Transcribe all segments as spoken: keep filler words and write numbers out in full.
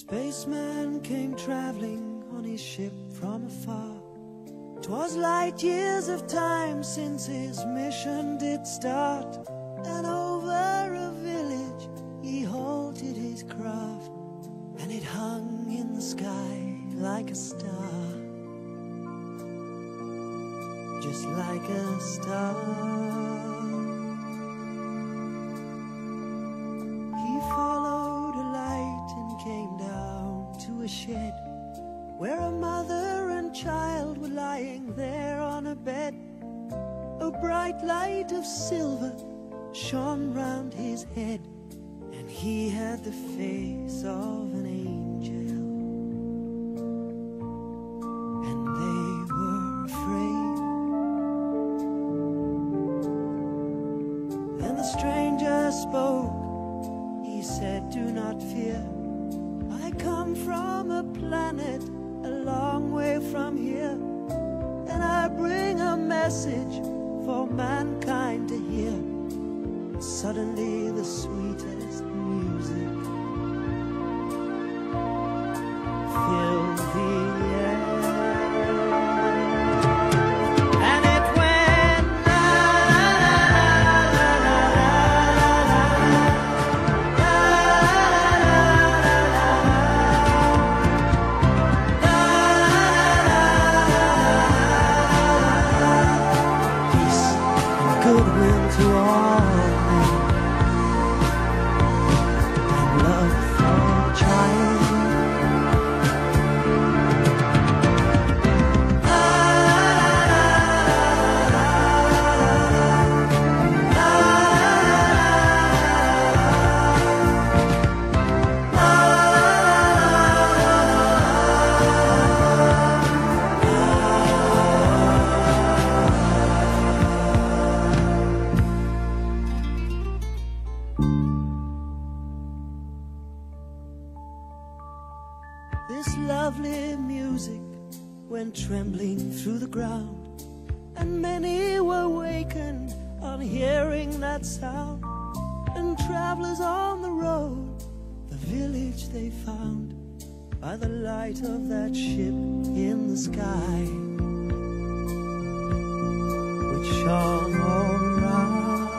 Spaceman came traveling on his ship from afar. 'Twas light years of time since his mission did start, and over a village he halted his craft, and it hung in the sky like a star, just like a star. He followed a light and came down to a shed where a mother and child were lying there on a bed. A bright light of silver shone round his head, and he had the face of an angel, and they were afraid. Then the stranger spoke, he said, "Do not fear, I come from a planet a long way from here, and I bring a message for mankind to hear." Suddenly the sweetest music filled the air, and it went la la la la la la la. Peace and goodwill to all, this lovely music went trembling through the ground, and many were wakened on hearing that sound. And travelers on the road, the village they found by the light of that ship in the sky, which shone all around.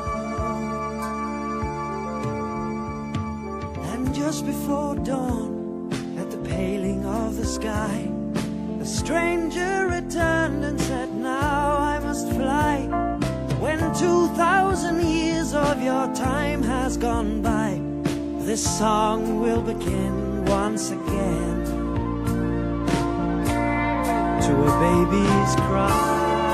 And just before dawn, paling of the sky, the stranger returned and said, "Now I must fly. When two thousand years of your time has gone by, this song will begin once again, to a baby's cry."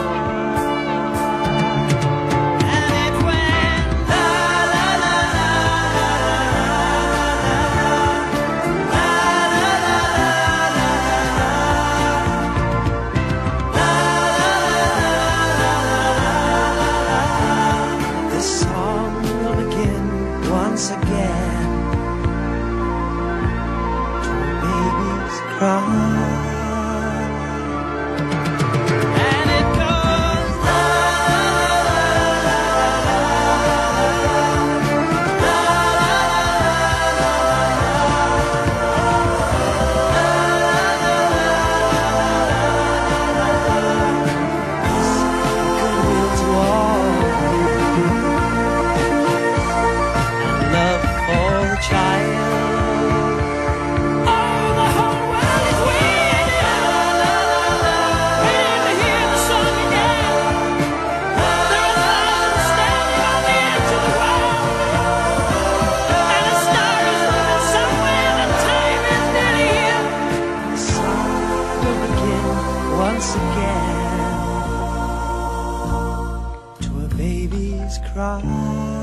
Once again, to a baby's cry. And it goes la la la la goodwill to all, child. Oh, the whole world is waiting, waiting to hear the song again. There is one standing on the edge of the world, and a star is moving somewhere, and time is nearly here. The song will begin once again, to a baby's cry.